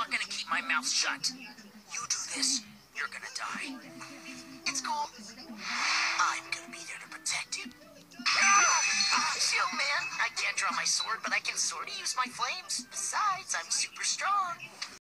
not gonna keep my mouth shut. You do this, you're gonna die. It's cool. I'm gonna be there to protect you. Chill, man. I can't draw my sword, but I can sort of use my flames. Besides, I'm super strong.